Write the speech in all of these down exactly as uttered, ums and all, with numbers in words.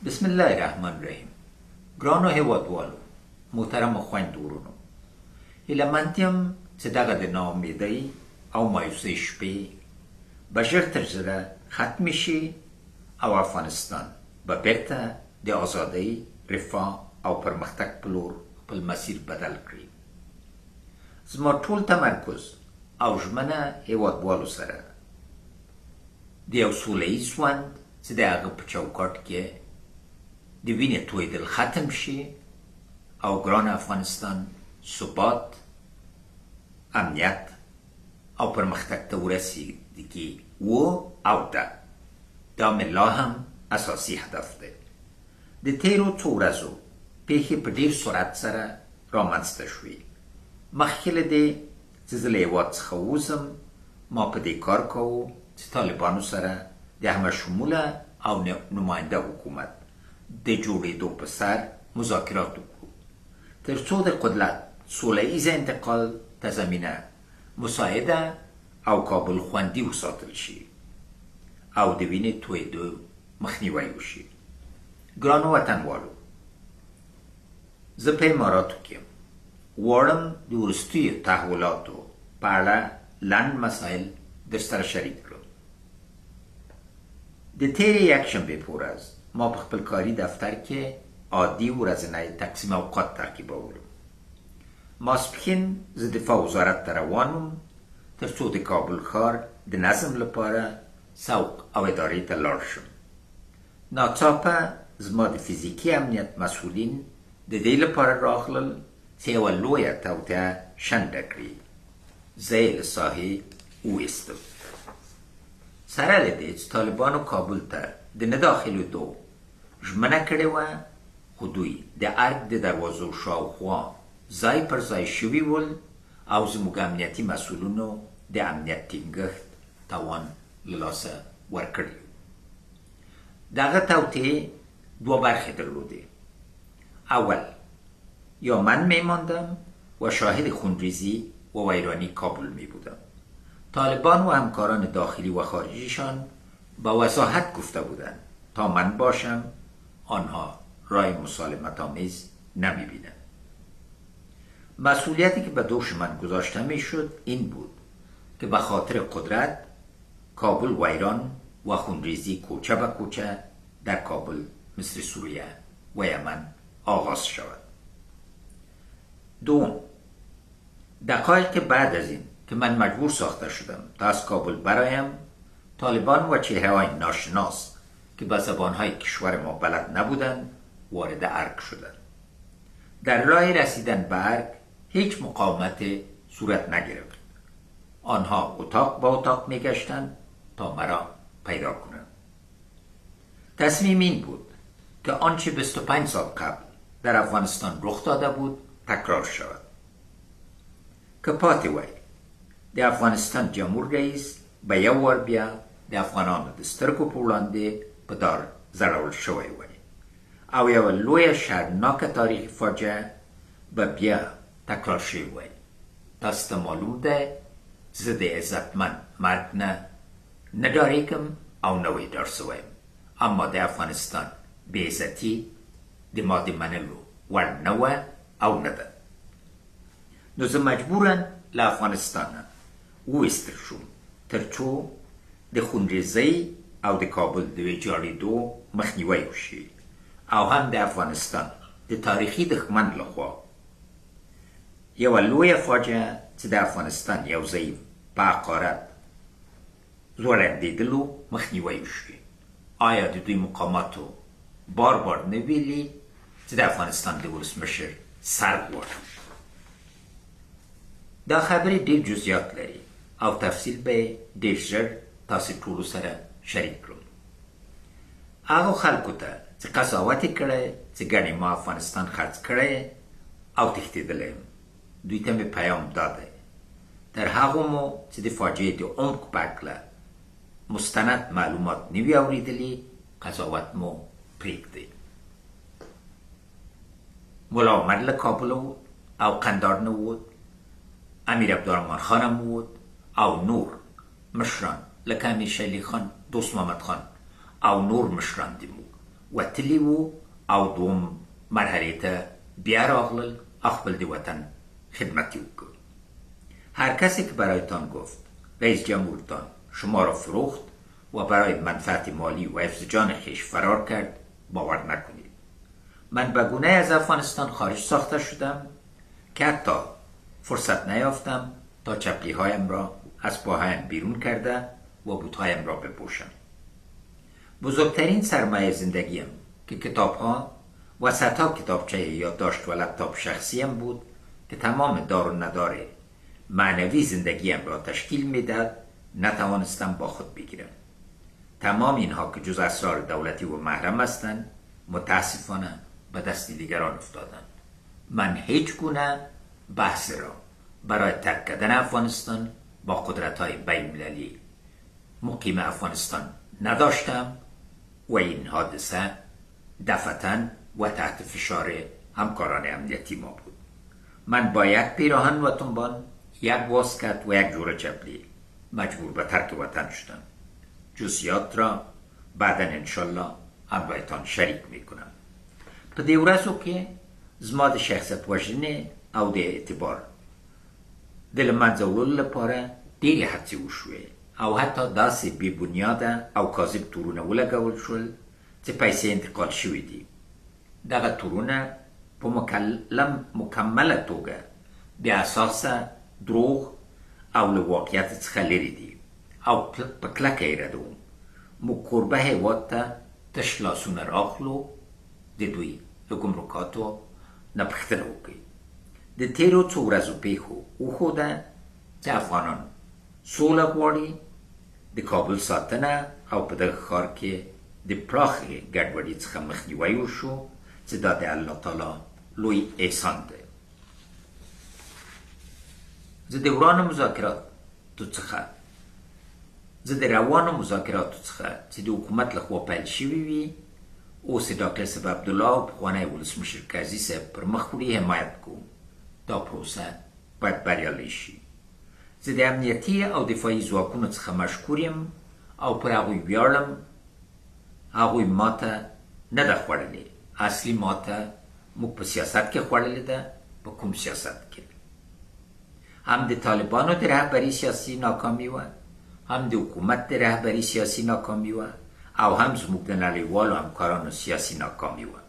بسم الله الرحمن الرحیم. ګرانو هیوادوالو، محترم خویندورونو، هیلهمندیم چې دغه د ناامیدۍ او مایوسۍ شپې به ژر تر ژره ختمې شي او افغانستان به بیرته د ازادۍ، رفاه او پرمختګ په لور خپل مسیر بدل کړي. زما ټول تمرکز او ژمنه هیوادوالو سره د یو سوله ییز ژوند چې د هغه په چوکاټ کې د وینې تویدل ختم شي او ګران افغانستان ثبات، امنیت او پرمختګ ته ورسیږي و او ده. دا مې لا هم اساسي هدف دی. د تیرو څو ورځو پیښې په ډیر سرعت سره رامنځته شوې. مخکې له دې چې زه له هېواد څخه ووځم، ما په دې کار کوو چې طالبانو سره د همه شموله او نماینده حکومت د جوړېدو په سر مذاکرات وکړو، تر څو د قدرت سوله ییز انتقال ته زمینه مساعده او کابل خوندي وساتل شي او د وینې تویېدو مخنیوی وشي. ګرانو وطنوالو، زه په اماراتو کې یم. غواړم د وروستیو تحولاتو په اړه لنډ مسایل درسره شریک کړم. د تیرې یکشنبې په ورځ ما په خپل کاري دفتر کې عادي ورځنی تقسیم اوقات تعقیبولم. ماسپښین زه دفاع وزارت ته روان وم تر څو د کابل ښار د نظم لپاره سوق او ادارې ته لاړ شم. ناڅاپه زما د فزیکي امنیت مسؤلین د دې لپاره راغلل چې یوه لویه توطیه شنډه کړي. زه یې له ساحې وویستم. سره له دې چې طالبانو کابل ته د نه داخلېدو ژمنه کړې وه، خو دوی د ارګ د دروازو شاوخوا ځای پر ځای شوي ول او زموږ امنیتي مسؤلینو د امنیت ټینګښت توان له لاسه ورکړی. دغه توطیې دوه برخې درلودې. اول، یا من میماندم و شاهد خونریزی و ویرانی کابل می بودم. طالبان و همکاران داخلی و خارجیشان با وضاحت گفته بودند تا من باشم آنها رای مسالمت آمیز نمی بینند. مسئولیتی که به دوش من گذاشته می شد این بود که به خاطر قدرت کابل ویران و خونریزی کوچه به کوچه در کابل مثل سوریه و یمن آغاز شود. دوم، دقایق بعد از این که من مجبور ساخته شدم تا از کابل برایم، طالبان و چهره‌های ناشناس که به زبانهای کشور ما بلد نبودند وارد ارگ شدند. در راه رسیدن به ارگ هیچ مقاومت صورت نگرفت. آنها اتاق با اتاق میگشتند تا مرا پیدا کنند. تصمیم این بود که آنچه بیست و پنج سال قبل در افغانستان رخ داده بود تکرار شود. که پاتې وای د افغانستان جمهور رئیس به یو وار بیا د افغانانو د سترګو په وړاندې په دار ځړول شوی وای او یوه لویه شرمناکه تاریخي فاجعه به بیا تکرار شوی وای. تاسو ته معلوم دی زه د عزتمند مرګ نه نه ډارېږم او نه ویډار سوی یم، اما د افغانستان بېعزتي د ما د منلو وړ نه وه او نه ده. نو زه مجبورم له افغانستانه وویستل شوم تر څو د خونریزۍ او د کابل د ویجاړېدو مخنیوی وشي او هم د افغانستان د تاریخي دښمن لخوا یوه لویه فاجعه چې د افغانستان یو ځای په حقارت ځوړندېدلو مخنیوی وشي. آیا د دوی مقاماتو بار بار نه ویلي چې د افغانستان د ولسمشر سر غواړم؟ دا خبرې ډېر جزئیات لري او تفصیل به ډېر ژر تاسې ټولو سره شریک کړم. هغو خلکو ته چې قضاوت یې کړی چې ګڼې ما افغانستان خرڅ کړی او تښتېدلی یم، دوی ته مې پیام دا دی: تر هغو مو چې د فاجعې د عمق په هکله مستند معلومات نه وي اورېدلي، قضاوت مو پرېږدئ. ملا عمر له کابل ووت او قندار نه ووت، امیر عبدالرحمن خان هم ووت او نور مشران لکه امیر شیرعلی خان، دوست محمد خان او نور مشران د موږ وتلي وو او دوم مرحله ته بیا راغلل خپل د وطن خدمت وکړ. هر کسی که برایتان گفت رئیس جمهورتان شما را فروخت و برای منفعت مالی و حفظ جان خویش فرار کرد باور نکنید. من به گونه از افغانستان خارج ساخته شدم که حتی فرصت نیافتم تا چپلی هایم را از پاهایم بیرون کرده و بوتهایم را بپوشم. بزرگترین سرمایه زندگیم که کتاب ها و صدها کتابچه یادداشت و لپتاپ شخصیم بود که تمام دار و ندار معنوی زندگیم را تشکیل میداد، نتوانستم با خود بگیرم. تمام اینها که جز اسرار دولتی و محرم هستند متاسفانه به دست دیگران افتادند. من هیچ گونه بحث را برای ترک کردن افغانستان با قدرت‌های بین‌المللی مقیم افغانستان نداشتم و این حادثه دفعتاً و تحت فشار همکاران امنیتی ما بود. من با یک پیراهن و تنبان، یک واسکت و یک جوره چپلی مجبور به ترک وطن شدم. جزئیات را بعدا انشالله همراهتان شریک میکنم. په دې ورځو کې زما د شخصیت وژنې او د اعتبار د له منځه وړلو لپاره ډېرې هڅې وشوې او حتی داسې بې بنیاده او کاذب تورونه ولګول شول چې پیسې انتقال شوي دي. دغه تورونه په مکمله توګه بې اساسه دروغ او له واقعیت څخه لرې دي او په کلکه یې ردوم. موږ کوربه هېواد ته تش لاسونه راغلو، د دوی له ګمرکاتو نه پوښتنه وکړئ. د تېرو څو ورځو پیښو وښوده چې افغانان سوله غواړي، د کابل ساتنه او په دغه ښار کې د پراخې ګډوډۍ څخه مخنیوی وشو چې دا د الله تعالی لوی احسان دی. زه د ورانو مذاکراتو څخه زه د روانو مذاکراتو څخه چې د حکومت لخوا پیل شوي وي اوس د ډاکټر صاحب عبدالله او پخوانی ولسمشر کرزي صاحب پر مخ وړي حمایت کوم. دا پروسه باید بریالی شي. زه د امنیتي او دفاعي ځواکونو څخه مشکور یم او پر هغوی ویاړم. هغوی ماته نه ده خوړلې. اصلي ماته موږ په سیاست کې خوړلې ده. په کوم سیاست کې؟ هم د طالبانو د رهبري سیاسي ناکامي وه، هم د حکومت د رهبري سیاسي ناکامي وه او هم زموږ د نړیوالو همکارانو سیاسي ناکامي وه.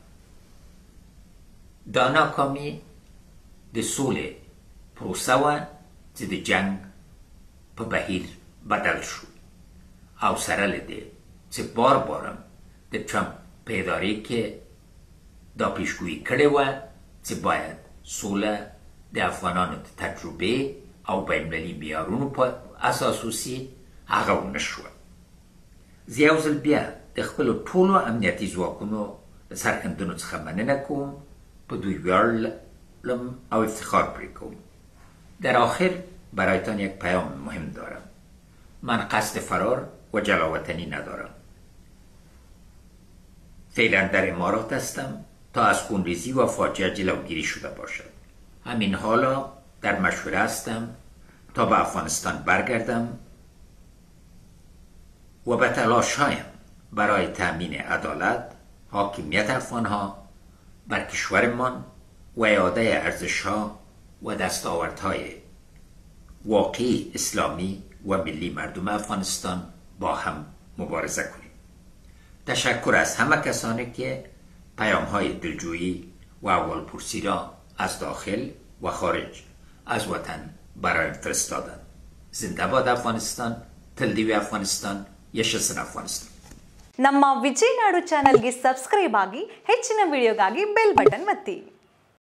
دا ناکامي د سولې پروسه وه چې د جنگ په بهیر بدل شو او سره له دې چې بار بارم د ټرمپ په ادارې کې دا پیشګویي کړې وه چې باید سوله د افغانانو د تجربې او بین‌المللي معیارونو په اساس وسي، هغه ونه شوه. زه یو ځل بیا د خپلو ټولو امنیتي ځواکونو د سرښندنو څخه مننه کوم. په دوی ویاړم او افتخار پرې کوم. در آخر برایتان یک پیام مهم دارم. من قصد فرار و جلاوطنی ندارم. فعلا در امارات هستم تا از خونریزی و فاجعه جلوگیری شده باشد. همین حالا در مشوره هستم تا به افغانستان برگردم و به تلاش‌هایم برای تأمین عدالت، حاکمیت افغانها بر کشورمان و اعاده ارزش‌ها و دستاوردهای واقعی اسلامی و ملی مردم افغانستان با هم مبارزه کنیم. تشکر از همه کسانی که پیام‌های دلجویی و احوالپرسی را از داخل و خارج از وطن برایم فرستادند. زنده باد افغانستان. تل دیوی افغانستان. ಯಶಸ್ಸಿನ ಅಫ್ಘಾನಿಸ್ತಾನ್. ನಮ್ಮ ವಿಜಯನಾಡು ಚಾನೆಲ್ಗೆ ಸಬ್ಸ್ಕ್ರೈಬ್ ಆಗಿ ಹೆಚ್ಚಿನ ವಿಡಿಯೋಗಾಗಿ ಬೆಲ್ ಬಟನ್ ಒತ್ತಿ.